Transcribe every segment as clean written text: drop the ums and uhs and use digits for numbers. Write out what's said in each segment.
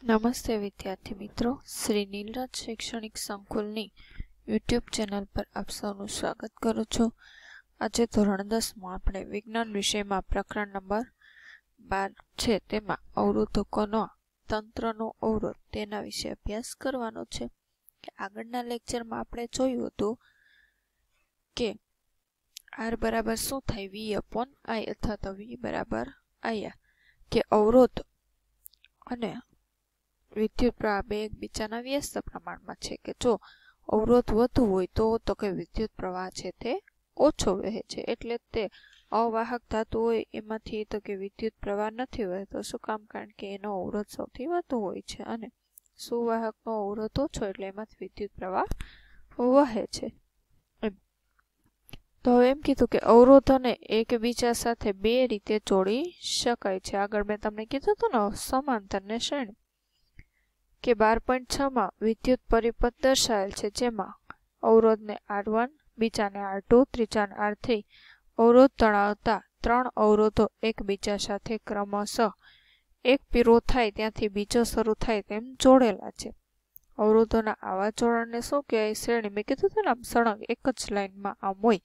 નમસ્તે વિદ્યાર્થી મિત્રો, શ્રી નીલરાજ શૈક્ષણિક સંકુલની યુટ્યુબ ચેનલ પર આપ સૌનું સ્વાગત કરું છું. આજે ધોરણ 10માં આપણે વિજ્ઞાન વિષયમાં પ્રકરણ નંબર 12 છે, તેમાં અવરોધકોનો તંત્રનો અવરોધ તેના વિશે અભ્યાસ કરવાનો છે. કે આગળના લેક્ચરમાં આપણે જોયું હતું કે R બરાબર શું થાય, V અપોન I અથવા તો V બરાબર IR, કે અવરોધ અને વિદ્યુત પ્રવાહ બે એકબીજાના વ્યસ્ત પ્રમાણમાં છે. કે જો અવરોધ વધુ હોય તો કે વિદ્યુત પ્રવાહ છે તે ઓછો વહે છે. એટલે તે અવાહક ધાતુ હોય એમાંથી તો કે વિદ્યુત પ્રવાહ નથી વહેતો. શું કામ? કારણ કે એનો અવરોધ સૌથી વધુ હોય છે અને સુવાહકનો અવરોધ ઓછો, એટલે એમાંથી વિદ્યુત પ્રવાહ વહે છે. તો હવે એમ કીધું કે અવરોધોને એકબીજા સાથે બે રીતે જોડી શકાય છે. આગળ મેં તમને કીધું હતું ને, સમાંતર ને શ્રેણી. કે 12.6માં વિદ્યુત પરિપથ દર્શાવેલ છે, જેમાં અવરોધને R1, બીજાને R2, ત્રીજાને R3 અવરોધ ધરાવતા ત્રણ અવરોધો એકબીજા સાથે ક્રમશઃ એક પૂરો થાય ત્યાંથી બીજો શરૂ થાય તેમ જોડેલા છે. અવરોધોના આવા જોડાણને શું કહેવાય? શ્રેણી. મેં કીધું હતું ને, આમ સળંગ એક જ લાઈનમાં આમ હોય,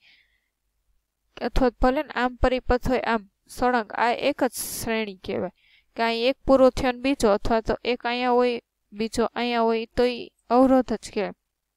અથવા ભલે ને આમ પરિપથ હોય, આમ સળંગ, આ એક જ શ્રેણી કહેવાય. કે અહીં એક પૂરો થયો ને બીજો, અથવા તો એક અહીંયા હોય બીજો અહીંયા હોય, તો એ અવરોધ જ કહેવાય.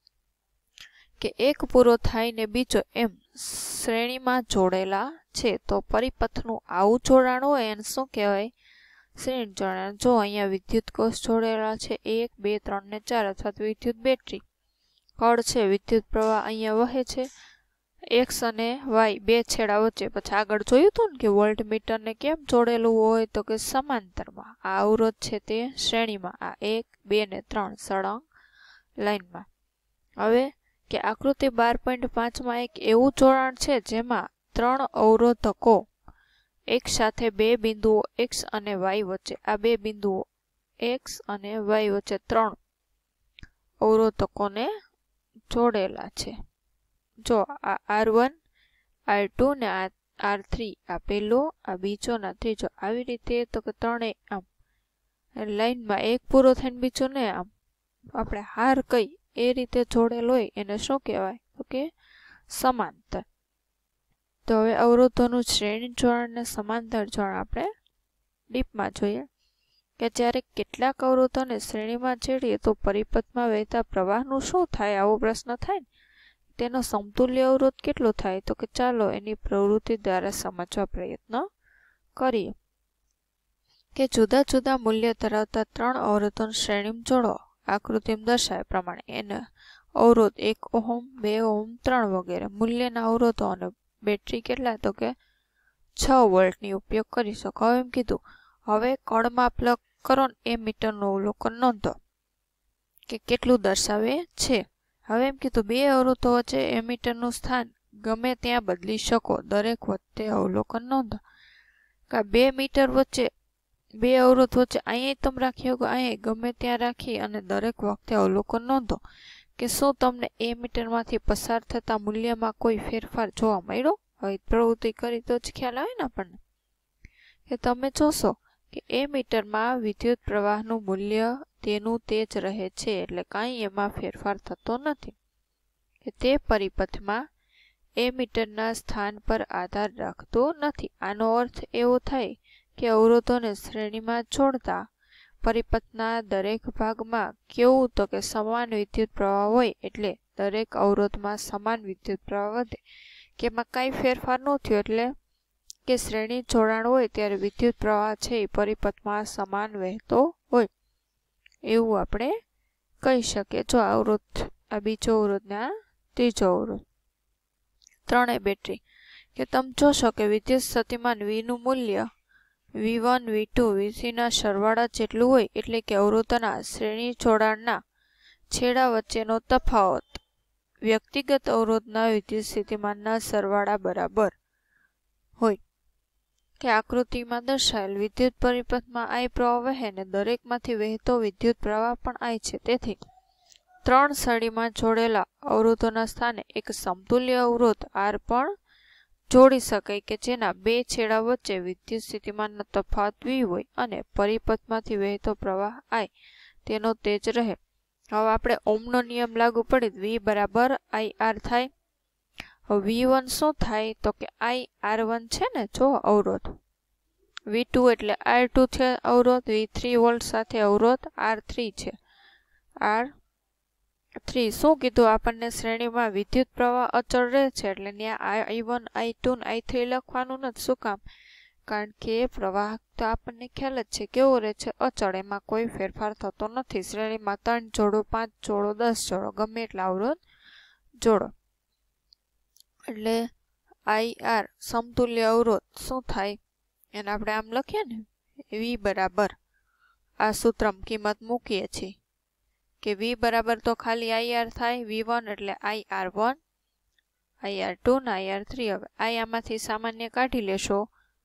કે એક પૂરો થાય ને બીજો એમ શ્રેણીમાં જોડેલા છે. તો પરિપથનું આવું જોડાણ હોય એને શું કહેવાય? શ્રેણી જોડાણ. જો અહીંયા વિદ્યુત કોષ જોડેલા છે 1, 2, 3 ને 4, અથવા તો વિદ્યુત બેટરી કળ છે, વિદ્યુત પ્રવાહ અહીંયા વહે છે X અને Y બે છેડા વચ્ચે. પછી આગળ જોયું હતું ને કે વોલ્ટમીટર ને કેમ જોડેલું હોય, તો કે સમાંતરમાં. આ અવરોધ છે તે શ્રેણીમાં, આ 1, 2 ને 3 સળંગ લાઈનમાં. હવે કે આકૃતિ 12.5માં એક એવું જોડાણ છે જેમાં ત્રણ અવરોધકો એક સાથે બે બિંદુઓ X અને Y વચ્ચે, આ બે બિંદુઓ X અને Y વચ્ચે ત્રણ અવરોધકોને જોડેલા છે. જો આ R1, R2 ને આ R3, આ પહેલો, આ બીજો ને આ ત્રીજો, આવી રીતે તો કે ત્રણેય આમ લાઈનમાં એક પૂરો થઈને બીજો ને આમ આપણે હાર કઈ એ રીતે જોડેલ હોય એને શું કહેવાય? તો કે સમાંતર. તો હવે અવરોધોનું શ્રેણી જોડાણ ને સમાંતર જોડાણ આપણે ડીપમાં જોઈએ. કે જ્યારે કેટલાક અવરોધોને શ્રેણીમાં છેડીએ તો પરિપથમાં વહેતા પ્રવાહનું શું થાય? આવો પ્રશ્ન થાય ને. તેનો સમતુલ્ય અવરોધ કેટલો થાય? તો કે ચાલો એની પ્રવૃત્તિ દ્વારા સમજવા પ્રયત્ન કરીએ. કે જુદા જુદા મૂલ્ય ધરાવતા ત્રણ અવરોધોને શ્રેણીમાં જોડો. આકૃતિમાં દર્શાવ્યા પ્રમાણે એને અવરોધ 1 ઓહમ, 2 ઓહમ, 3 વગેરે મૂલ્યના અવરોધો અને બેટરી કેટલા? તો કે 6 વોલ્ટની ઉપયોગ કરી શકો. હવે એમ કીધું, હવે કળમાં પ્લગ કરો ને એ મીટરનું અવલોકન નોંધો કે કેટલું દર્શાવે છે. હવે એમ કીધું, બે અવરોધો વચ્ચે એમીટરનું સ્થાન ગમે ત્યાં બદલી શકો. દરેક વખતે અવલોકન નોંધો. કે 2 મીટર વચ્ચે, બે અવરોધ વચ્ચે અહીંયા તમે રાખી શકો, અહીંયા ગમે ત્યાં રાખી અને દરેક વખતે અવલોકન નોંધો કે શું તમને એમીટરમાંથી પસાર થતા મૂલ્યમાં કોઈ ફેરફાર જોવા મળ્યો? હવે પ્રવૃત્તિ કરી તો જ ખ્યાલ આવે ને આપણને. કે તમે જોશો કે એમીટરમાં વિદ્યુત પ્રવાહનું મૂલ્ય તેનું તે જ રહે છે, એટલે કાંઈ એમાં ફેરફાર થતો નથી. કે તે પરિપથમાં એમીટરના સ્થાન પર આધાર રાખતો નથી. આનો અર્થ એવો થાય કે અવરોધોને શ્રેણીમાં જોડતા પરિપથના દરેક ભાગમાં કેવું? તો કે સમાન વિદ્યુત પ્રવાહ હોય, એટલે દરેક અવરોધમાં સમાન વિદ્યુત પ્રવાહ વધે. કે એમાં કાંઈ ફેરફાર ન થયો, એટલે કે શ્રેણી જોડાણ હોય ત્યારે વિદ્યુત પ્રવાહ છે એ પરિપથમાં સમાન વહેતો હોય એવું આપણે કહી શકીએ. જો અવરોધ, આ બીજો અવરોધ ને આ ત્રીજો અવરોધ, ત્રણેય બેટરી. કે તમે જોશો કે વિદ્યુત સ્થિતિમાન V નું મૂલ્ય V1, V2, V3 ના સરવાળા જેટલું હોય, એટલે કે અવરોધોના શ્રેણી જોડાણના છેડા વચ્ચેનો તફાવત વ્યક્તિગત અવરોધના વિદ્યુત સ્થિતિમાનના સરવાળા બરાબર હોય. કે આકૃતિમાં દર્શાવેલ વિદ્યુત પરિપથમાં I પ્રવાહ વહે ને દરેકમાંથી વહેતો વિદ્યુત પ્રવાહ પણ I છે. તેથી ત્રણ સળીમાં જોડેલા અવરોધોના સ્થાને એક સમતુલ્ય અવરોધ R પણ જોડી શકાય કે જેના બે છેડા વચ્ચે વિદ્યુત સ્થિતિમાનનો તફાવત V હોય અને પરિપથમાંથી વહેતો પ્રવાહ I તેનો તેજ રહે. હવે આપણે ઓમનો નિયમ લાગુ પડી V બરાબર IR થાય. હવે V1 શું થાય તો કે IR1 છે ને, જો અવરોધ. V2 એટલે R2 છે અવરોધ. V3 વોલ્ટ સાથે અવરોધ R3 છે. R3 શું કીધું આપણને? શ્રેણીમાં વિદ્યુત પ્રવાહ અચળ રહે છે એટલે ત્યાં I1 I2 ને I3 લખવાનું નથી. શું કામ? કારણ કે પ્રવાહ તો આપણને ખ્યાલ જ છે કેવો રહે છે, અચળ. એમાં કોઈ ફેરફાર થતો નથી. શ્રેણીમાં 3 જોડો 5 જોડો 10 જોડો ગમે એટલા અવરોધ જોડો એટલે IR સમતુલ્ય અવરોધ શું થાય એને આપણે આમ લખીએ ને, V બરાબર આ સૂત્રમાં કિંમત મૂકીએ છીએ કે V બરાબર તો ખાલી IR થાય. V1 એટલે IR1 IR2 ને IR3. હવે I આમાંથી સામાન્ય કાઢી લેશો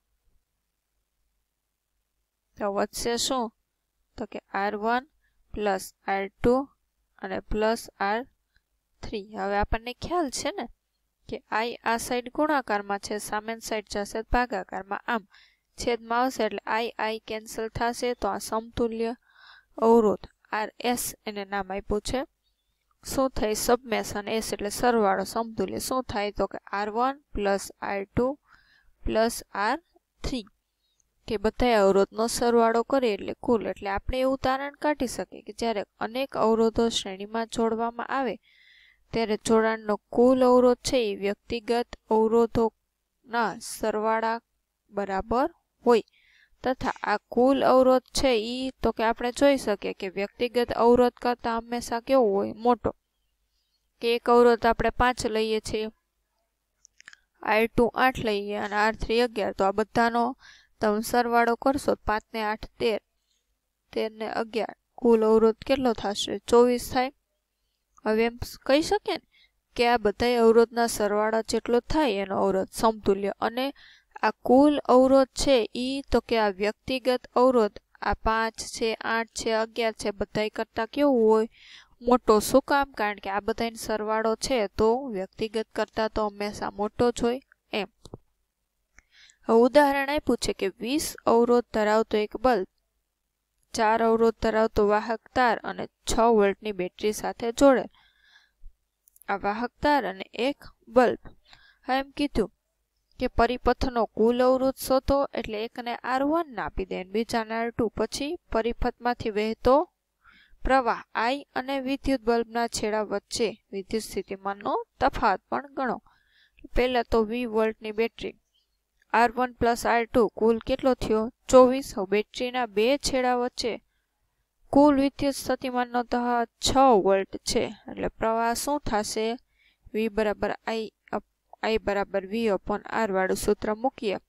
તો વધશે શું તો કે R1 પ્લસ R2 અને પ્લસ R3. હવે આપણને ખ્યાલ છે ને કે I આ સાઈડ ગુણાકારમાં છે, સામેની સાઈડ જશે ભાગાકારમાં. આમ છેદમાં આવશે એટલે I કેન્સલ થશે. તો આ સમતુલ્ય અવરોધ RS એને નામ આપ્યું છે. શું થાય? સબમેશ અને S એટલે સરવાળો સમતુલ્ય. શું થાય તો કે R1 plus R2 plus R3 કે બધા અવરોધનો સરવાળો કરીએ એટલે કુલ. એટલે આપણે એવું તારણ કાઢી શકીએ કે જ્યારે અનેક અવરોધો શ્રેણીમાં જોડવામાં આવે ત્યારે જોડાણનો કુલ અવરોધ છે એ વ્યક્તિગત અવરોધોના સરવાળા બરાબર હોય. તથા આ કુલ અવરોધ છે એ તો કે આપણે જોઈ શકીએ કે વ્યક્તિગત અવરોધ કરતાં હંમેશા કેવો હોય? મોટો. કે એક અવરોધ આપણે 5 લઈએ છીએ, R2 8 લઈએ અને R3 11. તો આ બધાનો તમે સરવાળો કરશો 5 ને 8 13, 13 ને 11 કુલ અવરોધ કેટલો થશે? 24 થાય. હવે એમ કહી શકીએ ને કે આ બધા અવરોધના સરવાળા જેટલો થાય એનો અવરોધ સમતુલ્ય. અને આ કુલ અવરોધ છે ઈ તો કે આ વ્યક્તિગત અવરોધ આ 5 છે 8 છે 11 છે બધાય કરતાં કેવું હોય? મોટો. શું કામ? કારણ કે આ બધાનો સરવાળો છે તો વ્યક્તિગત કરતાં તો હંમેશા મોટો જ હોય એમ. ઉદાહરણ આપ્યું છે કે 20 અવરોધ ધરાવતો એક બલ્બ 4 અવરોધ ધરાવતો વાહક તાર અને 6 વોલ્ટની બેટરી સાથે જોડે. આ વાહક તાર અને એક બલ્બ. એમ કીધું કે પરિપથનો કુલ અવરોધ શોધો એટલે એકને R1 આપી દે અને બીજાને R2. પછી પરિપથમાંથી વહેતો પ્રવાહ I અને વિદ્યુત બલ્બના છેડા વચ્ચે વિદ્યુત સ્થિતિમાનનો તફાવત પણ ગણો. પહેલા તો 20 વોલ્ટની બેટરી R1 પ્લસ R2 કુલ કેટલો થયો? 24. બેટરીના બે છેડા વચ્ચે કુલ વિદ્યુત સ્થિતિમાનનો તફાવત 6 વોલ્ટ છે એટલે પ્રવાહ શું થશે? V બરાબર I બરાબર V upon R વાળું સૂત્ર મૂકીએ.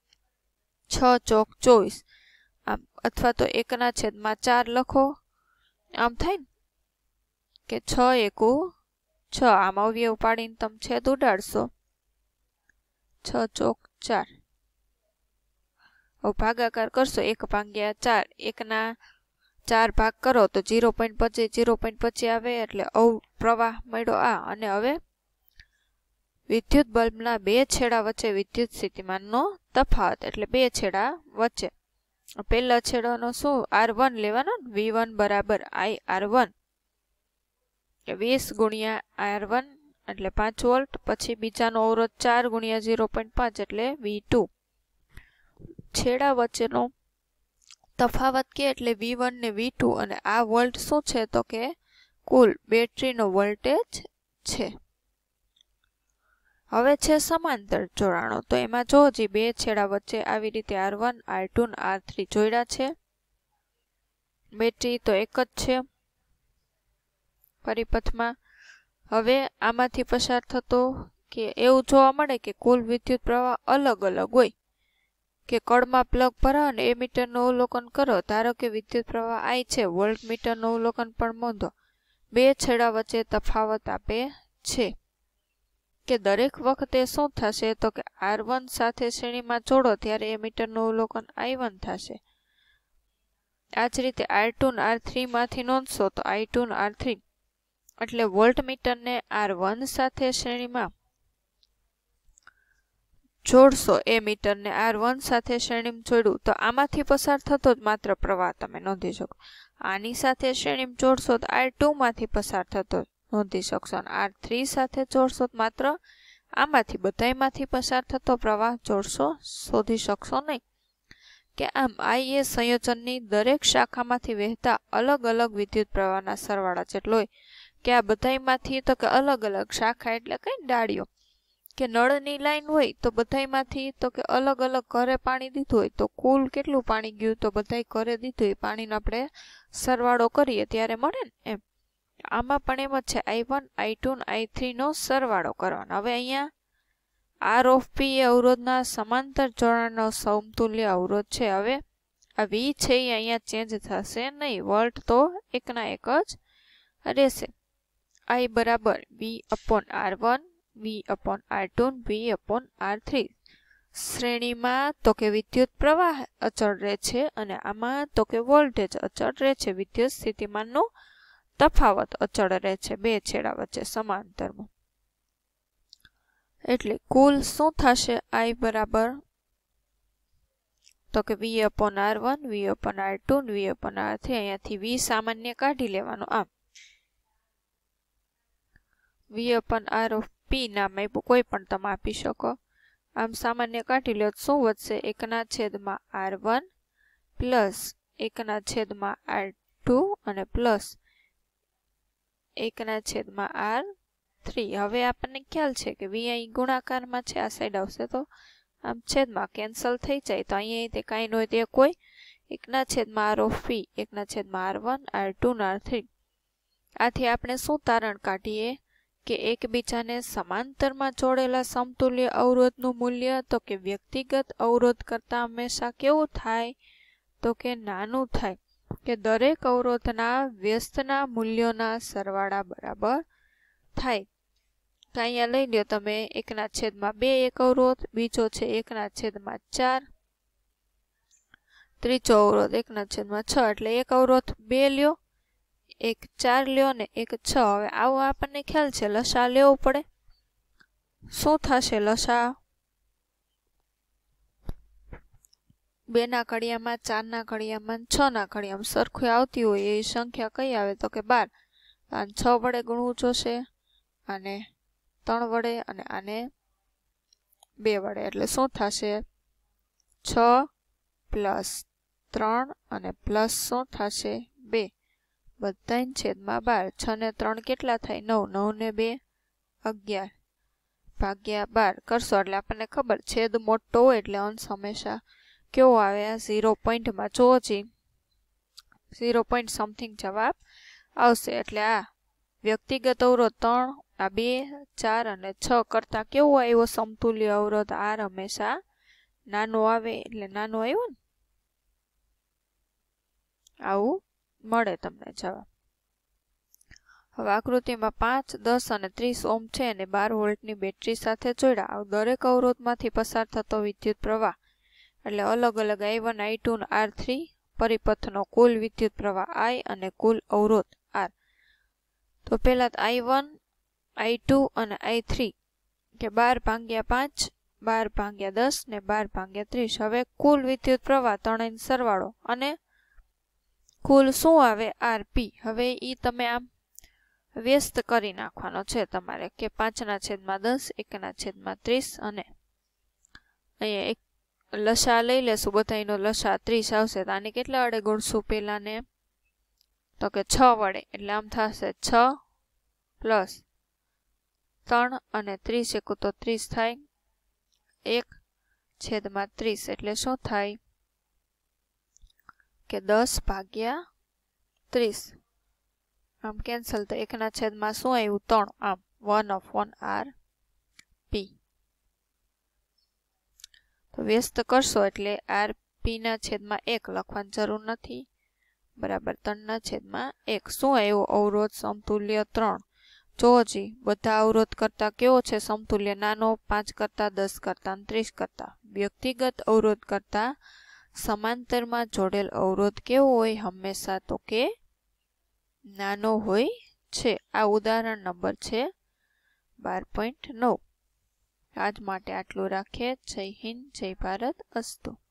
6 ચોક 24 આમ, અથવા તો 1/4 લખો. આમ થાય ને કે 6 એકુ 6. આમ અવયવ પાડીને તમે છેદ ઉડાડશો 6 ચોક 4. હવે ભાગાકાર કરશો 1/4. 1ના 4 ભાગ કરો તો 0.25 આવે એટલે પ્રવાહ મળ્યો આ. અને હવે વિદ્યુત બલ્બના બે છેડા વચ્ચે વિદ્યુત સ્થિતિમાનનો તફાવત એટલે બે છેડા વચ્ચે. પહેલા છેડાનો શું? R1 લેવાનો ને. V1 બરાબર IR1 20 ગુણ્યા R1 એટલે 5 વોલ્ટ. પછી બીજાનો અવરોધ 4 ગુણ્યા 0.5 એટલે V2. છેડા વચ્ચેનો તફાવત કે એટલે V1 ને V2 અને આ વોલ્ટ શું છે તો કે કુલ બેટરીનો વોલ્ટેજ છે. હવે છે સમાંતર જોડાણો. તો એમાં જો હજી બે છેડા વચ્ચે આવી રીતે R1 R2 અને R3 જોડ્યા છે. બેટરી તો એક જ છે પરિપથમાં. હવે આમાંથી પસાર થતો કે એવું જોવા મળે કે કુલ વિદ્યુત પ્રવાહ અલગ અલગ હોય. કે કળમાં પ્લગ ભરાવો અને એમીટરનું અવલોકન કરો. ધારો કે વિદ્યુત પ્રવાહ I છે, વોલ્ટમીટરનું અવલોકન પણ નોંધો. બે છેડા વચ્ચે તફાવત આપે છે કે દરેક વખતે શું થશે તો કે R1 સાથે શ્રેણીમાં જોડો ત્યારે એમીટરનું અવલોકન I1 થશે. આ જ રીતે R2 અને R3 માંથી નોંધશો તો I2 અને R3 એટલે વોલ્ટમીટરને R1 સાથે શ્રેણીમાં જોડશો એ મીટરને R1 સાથે શ્રેણીમાં જોડ્યું તો આમાંથી પસાર થતો જ માત્ર પ્રવાહ તમે નોંધી શકો. આની સાથે શ્રેણીમાં જોડશો તો R2 માંથી પસાર થતો નોંધી શકશો, અને R3 સાથે જોડશો તો માત્ર આમાંથી બધાયમાંથી પસાર થતો પ્રવાહ જોડશો શોધી શકશો નહીં. કે આમ I એ સંયોજનની દરેક શાખામાંથી વહેતા અલગ અલગ વિદ્યુત પ્રવાહના સરવાળા જેટલો હોય. કે આ બધાયમાંથી તો કે અલગ અલગ શાખા એટલે કઈ ડાળીઓ, કે નળની લાઈન હોય તો બધાયમાંથી તો કે અલગ અલગ ઘરે પાણી દીધું હોય તો કુલ કેટલું પાણી ગયું તો બધાય ઘરે દીધું હોય પાણીનો આપણે સરવાળો કરીએ ત્યારે મળે ને એમ. આમાં પણ એમ જ છે, I1 I2 અને I3 નો સરવાળો કરવાનો. હવે અહીંયા R of P એ અવરોધના સમાંતર જોડાણનો સમતુલ્ય અવરોધ છે. હવે આ V છે એ અહીંયા ચેન્જ થશે નહીં, વોલ્ટ તો એકના એક જ રહેશે. I બરાબર V/R1 V/R2 V/R3. શ્રેણીમાં તો કે વિદ્યુત પ્રવાહ અચળ રહે છે અને આમાં તો કે વોલ્ટેજ અચળ રહે છે. વિદ્યુત સ્થિતિમાનનો તફાવત અચળ રહે છે બે છેડા વચ્ચે સમાંતરમાં. એટલે કુલ શું થશે? I બરાબર તો કે V/R1 V/R2 V/R3. અહીંયાથી V સામાન્ય કાઢી લેવાનો. આમ V/R of P નામ આપ્યું, કોઈ પણ તમે આપી શકો. આમ સામાન્ય કાઢી લો તો શું વધશે? 1/R1 પ્લસ 1/R2 અને પ્લસ 1/R3. હવે આપણને ખ્યાલ છે કે V અહીં ગુણાકારમાં છે, આ સાઈડ આવશે તો આમ છેદમાં કેન્સલ થઈ જાય. તો અહીંયા તે કાંઈ ન હોય તે કોઈ 1/R of P 1/R1 R2 અને R3. આથી આપણે શું તારણ કાઢીએ કે એકબીજાને સમાંતરમાં જોડેલા સમતુલ્ય અવરોધનું મૂલ્ય તો કે વ્યક્તિગત અવરોધ કરતાં હંમેશા કેવું થાય? તો કે નાનું થાય. કે દરેક અવરોધના વ્યસ્તના મૂલ્યોના સરવાળા બરાબર થાય. તો અહીંયા લઈ લ્યો તમે 1/2 એક અવરોધ, બીજો છે 1/4, ત્રીજો અવરોધ 1/6. એટલે એક અવરોધ 2 લ્યો, એક 4 લ્યો ને એક 6. હવે આવો આપણને ખ્યાલ છે, લસા લેવો પડે. શું થશે લસા? 2 ના ઘડિયામાં, 4 ના ઘડિયામાં, 6 ના ઘડિયામાં સરખું આવતી હોય એ સંખ્યા કઈ આવે? તો કે 12. આને 6 વડે ગુણવું જોશે, આને 3 વડે અને આને 2 વડે. એટલે શું થશે? 6 પ્લસ 3 અને પ્લસ શું થશે? 2. બધાય છેદમાં 12. 6 ને 3 કેટલા થાય? 9. 9 ને 2 11 ભાગ્યા 12 કરશો એટલે આપણને ખબર, છેદ મોટો હોય એટલે અંશ હંમેશા કેવો આવે? 0 પોઈન્ટમાં. જોવો જી 0 પોઈન્ટ સમથિંગ જવાબ આવશે. એટલે આ વ્યક્તિગત અવરોધ 3, આ 2, 4 અને 6 કરતા કેવો આવ્યો સમતુલ્ય અવરોધ? R હંમેશા નાનો આવે એટલે નાનો આવ્યો ને, આવું મળે તમને જવાબ. હવે આકૃતિમાં 5, 10 અને 30 ઓહ્મ છે અને 12 વોલ્ટની બેટરી સાથે જોડ્યા. દરેક અવરોધમાંથી પસાર થતો વિદ્યુત પ્રવાહ એટલે અલગ અલગ I1 I2 અને R3 પરિપથનો કુલ વિદ્યુત પ્રવાહ I અને કુલ અવરોધ R. તો પહેલા I1 I2 અને I3 કે 12/5 12/10 ને 12/30. હવે કુલ વિદ્યુત પ્રવાહ ત્રણેયનો સરવાળો અને કુલ શું આવે? RP. હવે ઈ તમે આમ વ્યસ્ત કરી નાખવાનો છે તમારે કે 5/10 1/30 અને અહીંયા એક લસા લઈ લેશું, બધાયનો લસા 30 આવશે. તો આને કેટલા વડે ગુણશું પહેલા ને? તો કે 6 વડે. એટલે આમ થશે 6 પ્લસ 3 અને 30 એકુ તો 30 થાય, 1/30. એટલે શું થાય કે 10/30. આમ કેન્સલ. તો 1/માં શું આવ્યું? 3. આમ 1/RP. તો વ્યસ્ત કરશો એટલે RP/1 લખવાની જરૂર નથી, બરાબર 3/1. શું આવ્યું? અવરોધ સમતુલ્ય 3. જોવો જી બધા અવરોધ કરતા કેવો છે સમતુલ્ય? નાનો, 5 કરતા, 10 કરતા, 30 કરતા. વ્યક્તિગત અવરોધ કરતા સમાંતરમાં જોડેલ અવરોધ કેવો હોય? હંમેશા તો કે નાનો હોય છે. આ ઉદાહરણ નંબર છે 12.9. આજ માટે આટલું રાખીએ. જય હિન્દ, જય ભારત, અસ્તુ.